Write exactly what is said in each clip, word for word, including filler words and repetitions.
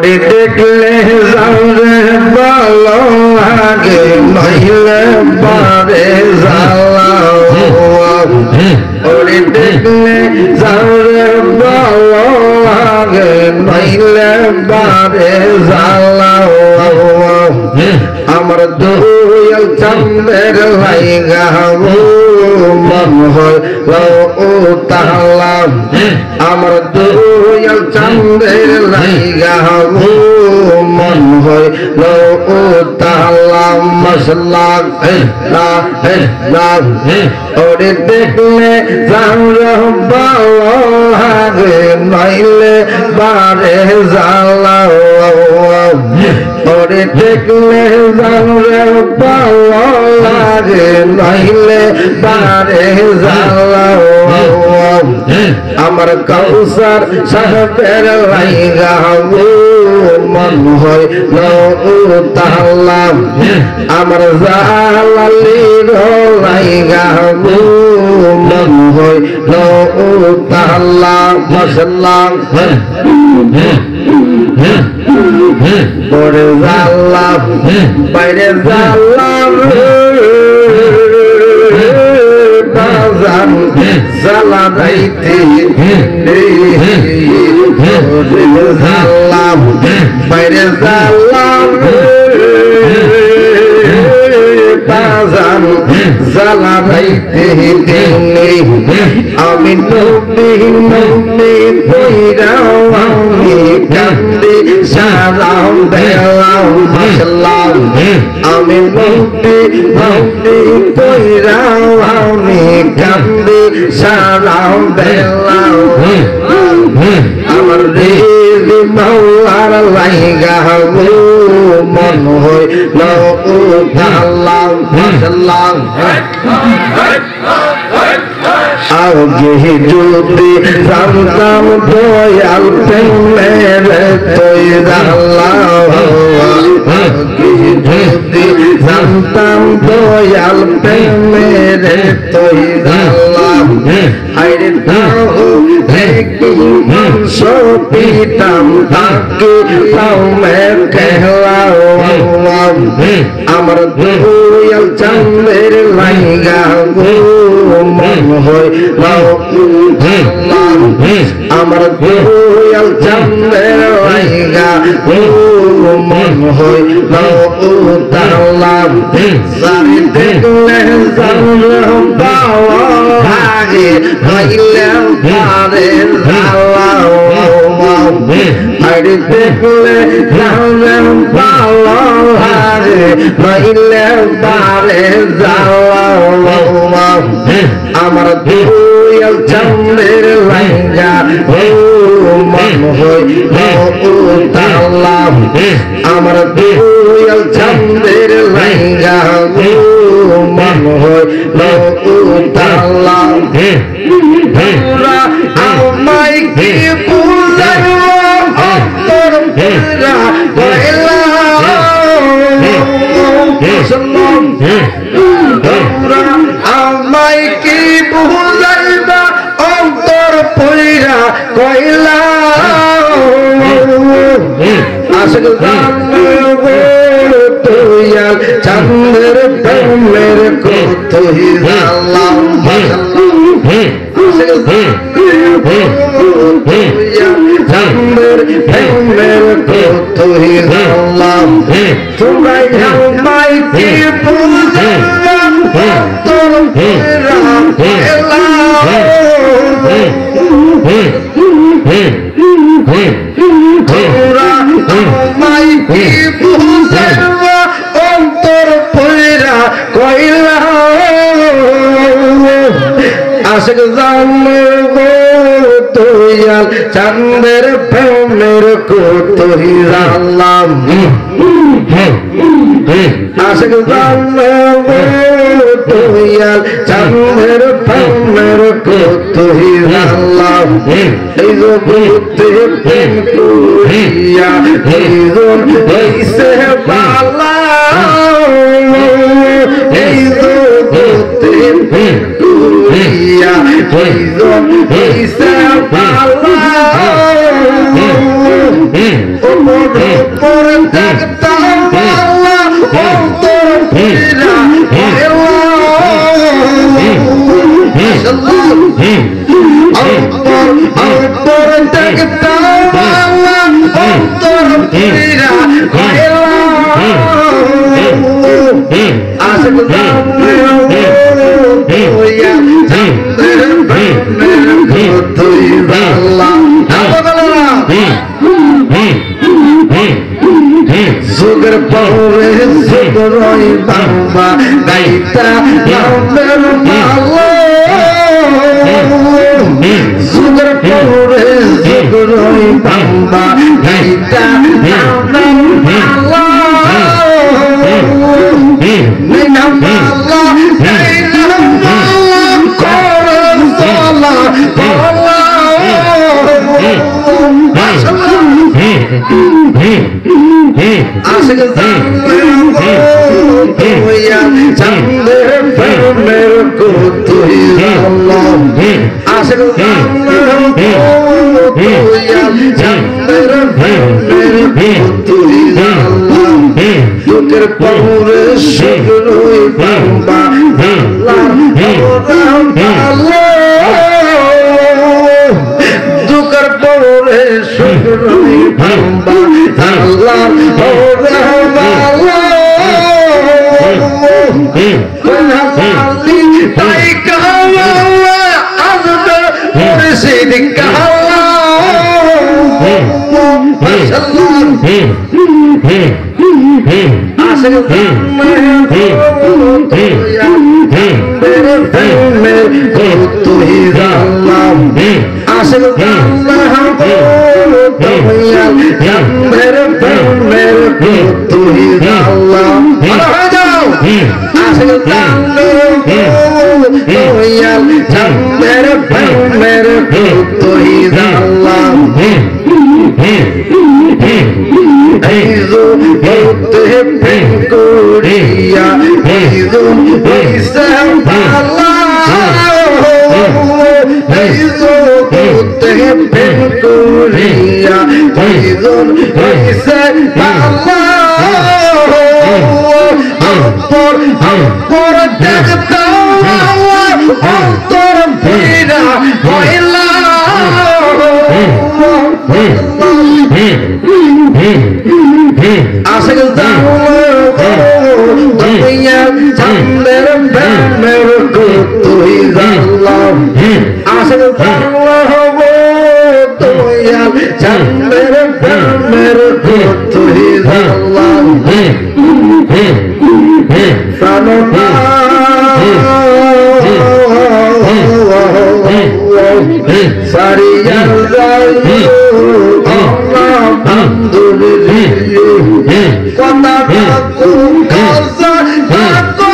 ওরে দেখলে যাবে ভালো লাগে নইলে বারে জ্বালা ওরে দেখলে যাবে ভালো লাগে নইলে বারে জ্বালা আমার দুয়াল চন্দ্রের লাইগা মন হইল উতালা আমার দুয়াল চন্দ্রের লাইগা মন হইল উতালা মশলা না না ওরে দেখলে যাও ভালো লাগে নইলে বারে জ্বালা ওরে দেখলে যাও ভালো লাগে নইলে বারে জ্বালা আমার কাউসার সাহেবের লাইগা মন হইল উতালা আমার জালালির লাইগা মন হইল উতালা মশলা পরে জালা বাইরে জালা বাজান জালা যাইতে জালা বাইরে জালা বাজান জালা যাইতে আমি নবী নবী বইরাও আমি কান্দি সারাও বেলাও মাশাল্লাহ আমি নবী নবী বইরাও আমি কান্দি সারাও বেলাও আমার রেজি মাওলার লাইগা মন হইল উতালা মাশাল্লাহ আগে যদি জানতাম দয়াল প্রেমের তৈরাল্লাহ আগে যদি জানতাম দয়াল প্রেমের তৈরাল্লাহ হাইরে তাও দেখি সপিতাম তাকে তাও মে কেহলাও আমার দুয়াল চন্দ্রের লাইগা মন হইল আমার দুয়াল চন্দ্রের লাইগা মন হইল উতালা সারি দেখলে জানলাম পাওয়া আগে হইলে পারে জ্বালা আরে দেখলে জানলাম পাওয়া আগে হইলে পারে জ্বালা আমার দুয়াল চন্দ্রের লাইগা মন হইল উতালা আমার দুয়াল চন্দ্রের লাইগা মন হইল উতালা তোরা আমায় কি বুঝাইলো অন্তর পুরা কইলা তোরা আমায় কি বুঝাইবা অন্তর পুরা কইলা আশিক তুয়াল চন্দ্রের প্রেমের কত হিজালা চন্দ্রের প্রেমের কত হিজালা তোমরা আমায় কি বুঝাইবা অন্তর পুরা কইলা তোরা আমায় কি বুঝাইবা অন্তর পুরা কইলা আশিক জানবো তুয়াল চন্দ্রের প্রেমের কত হিজালা আশিক জানবো তুয়াল চন্দ্রের প্রেমের কত হিজালা এই যে বুঝতে প্রেম করিয়া এইজন হইছে বালা এই যে বুঝতে প্রেম করিয়া এইজন হইছে বালা উপরে দেখতাম আল্লাহ অন্তর ফিরা অন্তর অন্তর দেখতাম আল্লাহ অন্তর ফিরা আশিক সুগর পরে সুগরই বাবা গাইতা নামের মালো সুগর পরে সুগরই বাবা গাইতা নামের মালো নাম মালো নাম মালো করম সালা সালা আশিক চন্দের প্রেমের কুতুই আল্লাহ আশিক চন্দের প্রেমের কুতুই আল্লাহ দুঃখের পরে শুরুই বাবা দুঃখের পরে শুরুই বাবা আল্লাহ তাই কালা আসবে মুর্শিদ কালা আশিক তুই জানলাম আশিক মের মের তুই জানলাম আশিক মের মের তুই জানলাম Aizu bote penkuria Aizu isam pala Aizu bote penkuria Aizu isam pala Ampor ampor dekta Ampor pira hoila Ashiq দুনিয়া চন্দের প্রেমের কুতুই জানলাম আশিক দুনিয়া চন্দের প্রেমের কুতুই জানলাম প্রাণনা সারিয়া যায় আল্লাহ বান্দুরে কথা বাকু কাজা বাকু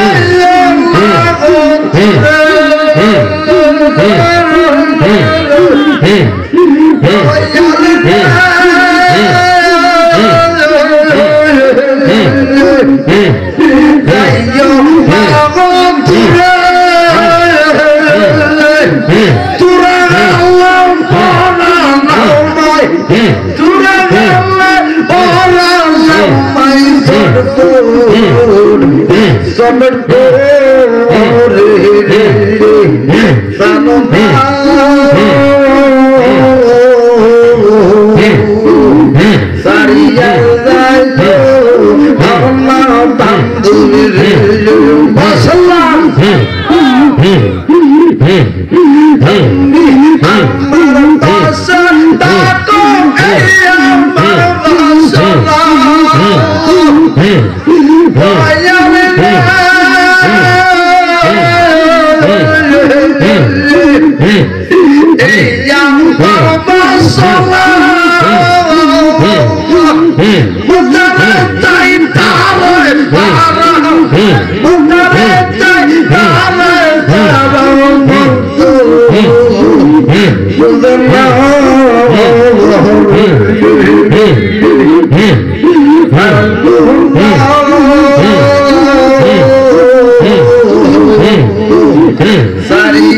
Summer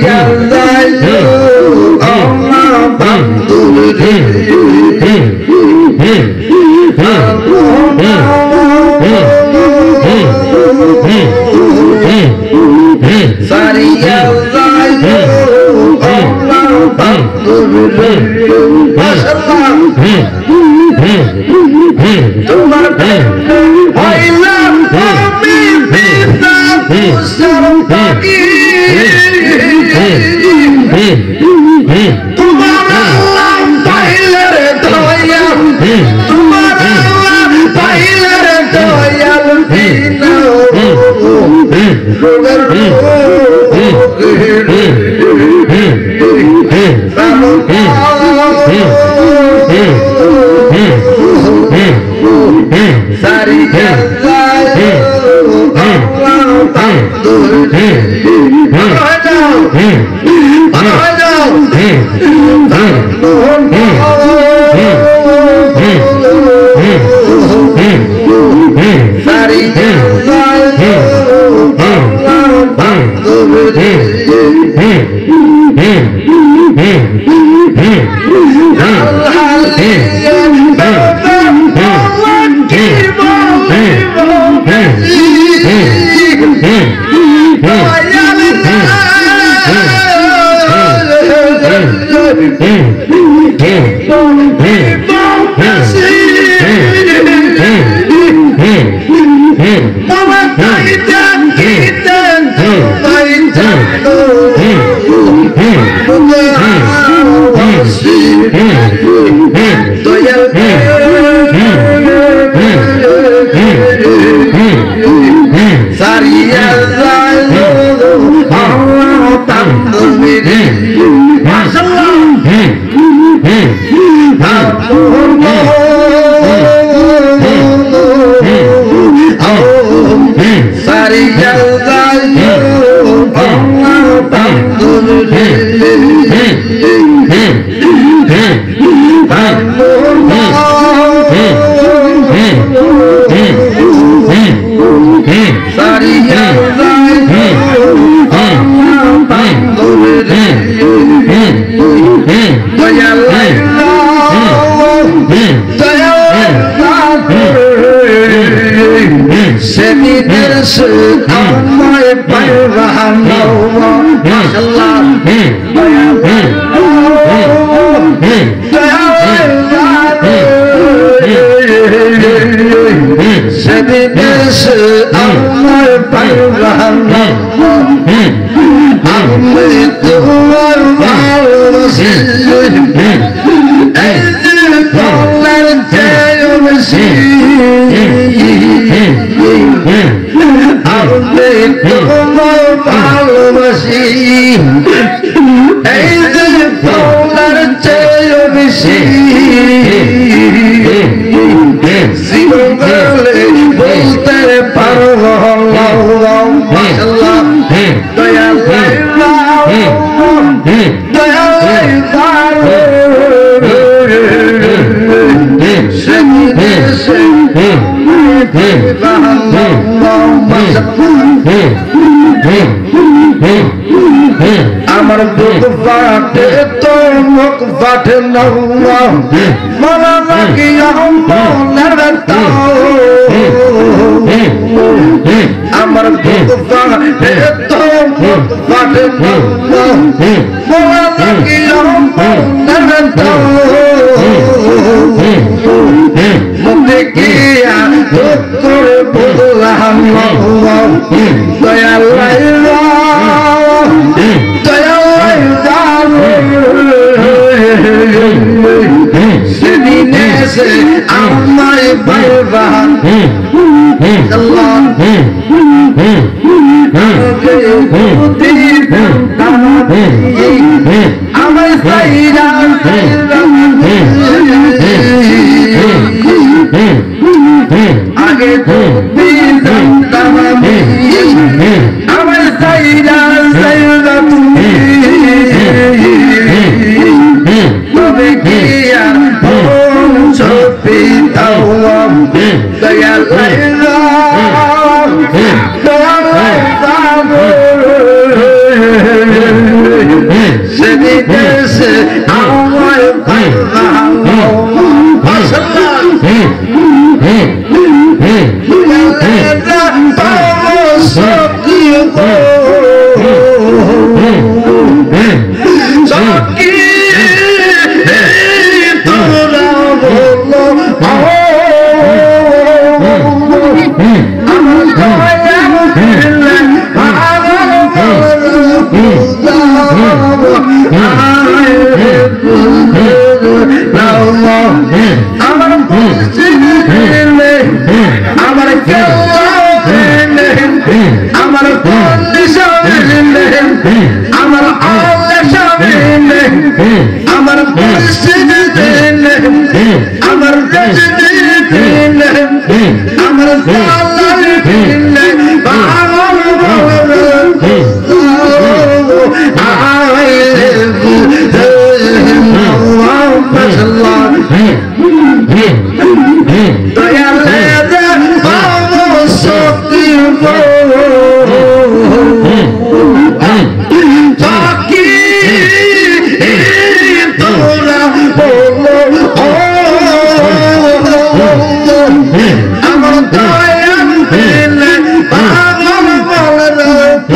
Sari তোমার হইলাম আমি পিতা তুষার পাখি তোমার আল্লাহ পাইলে রে দয়াল তোমার আল্লাহ পাইলে রে দয়াল বিনা রোগের सारी আমার বুক ফাটে তো মুখ ফাটে না মালা লাগিয়া মনের তাও আমার বুক ফাটে তো মুখ ফাটে না মালা লাগিয়া মনের তাও মুখে গিয়া দুঃখ করে বললাম দয়াল সেদিনে সে আমায় বলবা আল্লাহ আমায় সাইরা আগে তুমি জানতাম আমায় সাইরা সাইরা তুমি তবে কি আর ছবি দাও দয়াল সেদিন সে আমার তোরা রজনী দিলে আমার জালাল দিলে পাগল বলে আইলে বুঝে নাও মাশাআল্লাহ দয়ালে বাবা শক্তি চাকি তোরা বলো আমার দয়াল দিলে পাগল বলে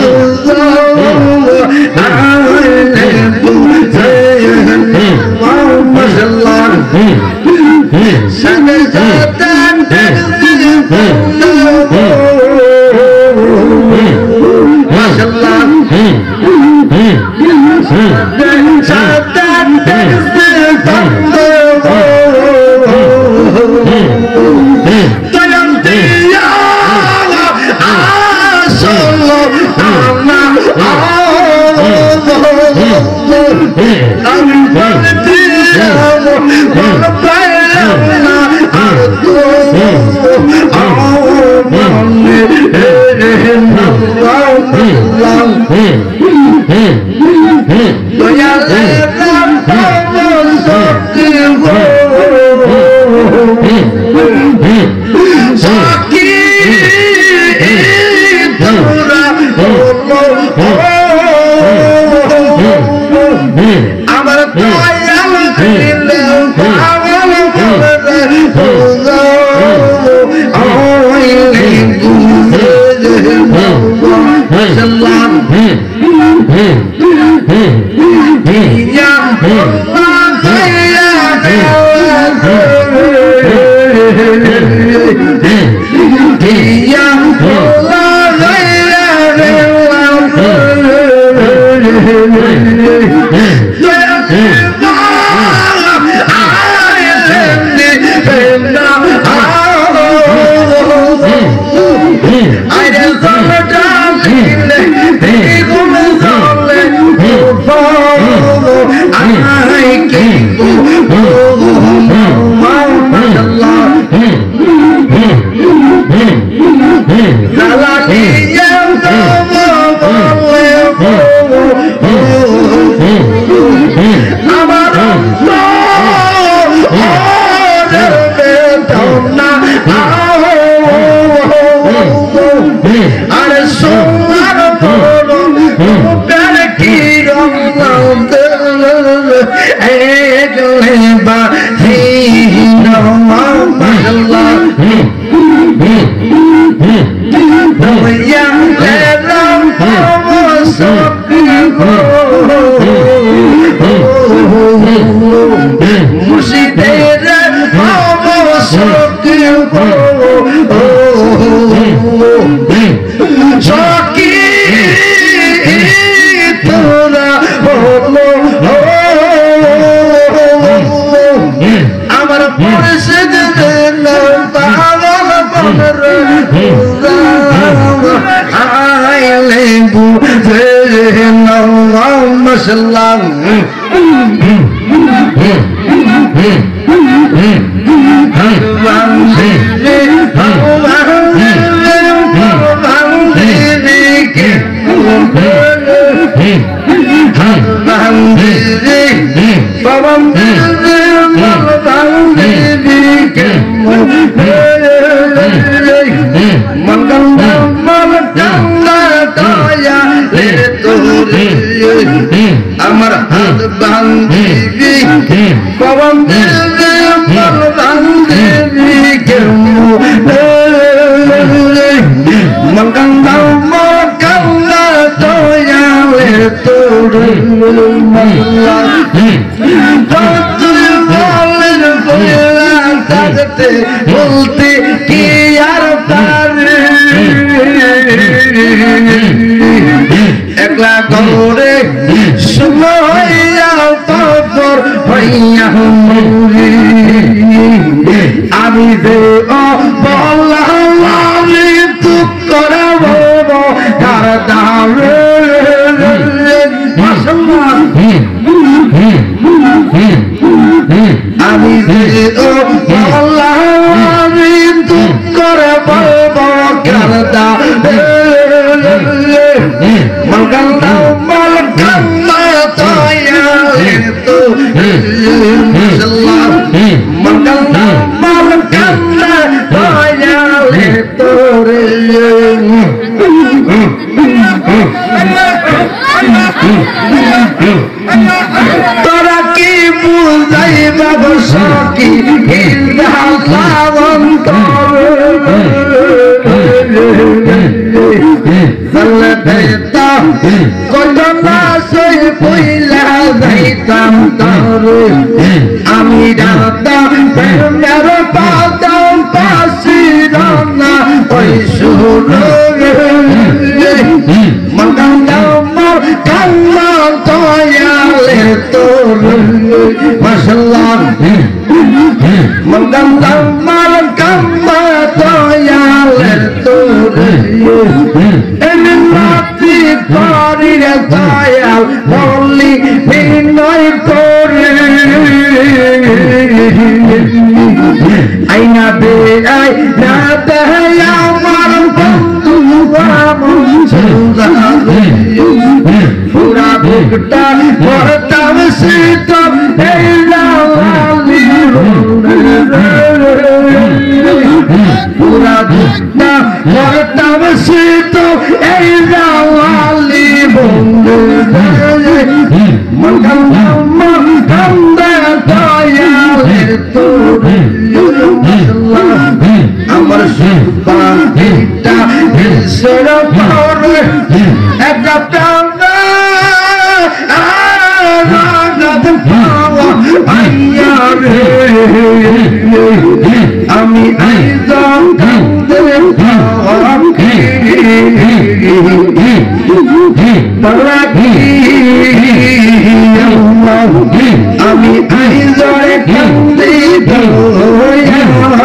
আইলে বুঝে নাও মাশাআল্লাহ সাদা সাদা মাশাআল্লাহ সাদা দয়াল দিয়া আসলো আমি বলতে বল পাইলাম না আর তো আমনে রে নাও দয়ালে বাবা শক্তি গো শক্তি তোরা বলো আমার দয়াল দিলে পাগল বলে আইলে বুঝে মাশাআল্লাহ ইয়া আল্লাহ ইয়া আমার পরিষদ আইলে বুঝে নাও মাশাআল্লাহ আমার হাত বান্ধিবি পবন দেবে মন বান্ধিবি মঙ্গন্দা মঙ্গন্দা দয়ালে তোর মল্লা তুই বলেন বলা থাকতে বলতে কি আর পারে একলা করে সময়া পাপর হইয়া মরি আমি দে ও বললাম তুই করব তার দারে আমি দে ও হিন্দালাম চলতা কতনা সই পইলা যাইতাম তারে আমি রাতা প্রেমের পাতাম পাশিরানা ওই সুরে মঙ্গলমর কান্না দয়ালে তোর মাশাআল্লাহ মঙ্গলমর কান্না দয়ালে তোর এমনি করিরে দয়াল বলি বিনয় করে আইনা দে আইনা দে আমার বন্ধু আমার সুন্দর পুরা বুকটা ভরতাম শীত এই লালি পুরা বুকটা ভরতাম শীত এই লালি বন্ধু মঙ্গল মঙ্গল দয়ালে তোর আমার সুপারিটা ঈশ্বর পরে একটা প্রাণা রাগাত পাওয়া আইয়া রে আমি আইজাম কান্দে পাওয়া আমি আইজরে কান্দে দয়া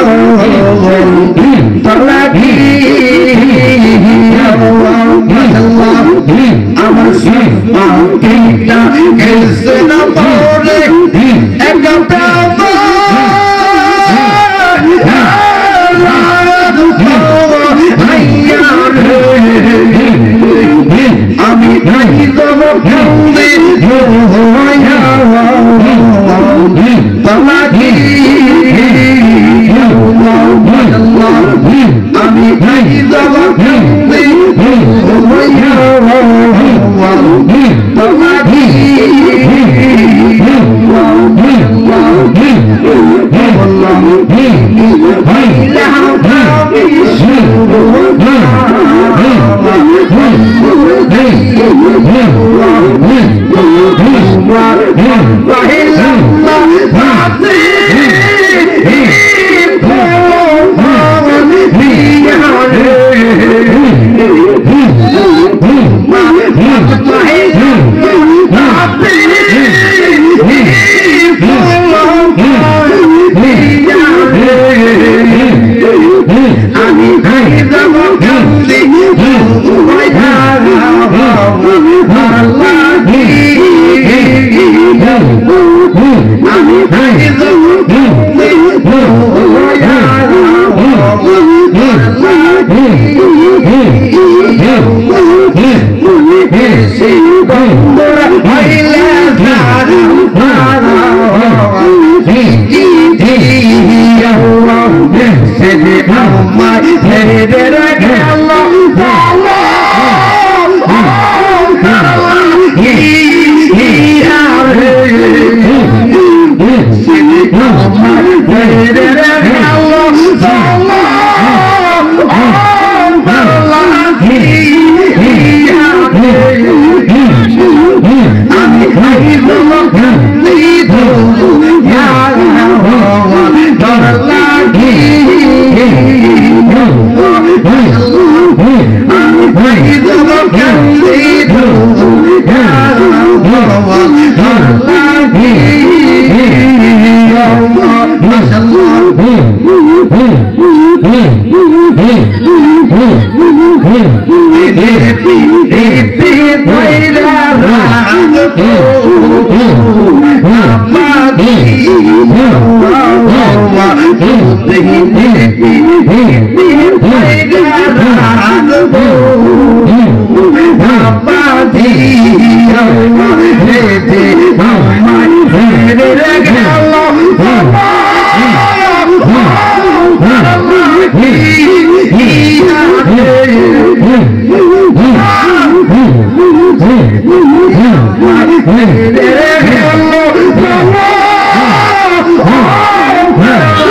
আমার সুপারিটা এসে না পরে একটা প্রাণা আমি আইজম কান্দে দয়া তোমাকে আমি আইজম কান্দে দয়া তোমাকে Oh,